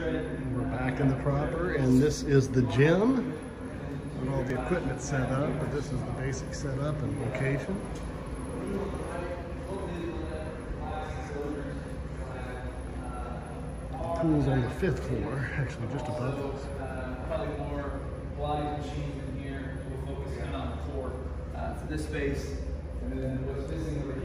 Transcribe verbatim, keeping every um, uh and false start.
We're back in the proper, and this is the gym. With all the equipment set up, but this is the basic setup and location. The pool's on the fifth floor, actually just above us. Probably more Pilates machines in here. We'll focus in on the core uh, for this space. And then what's missing over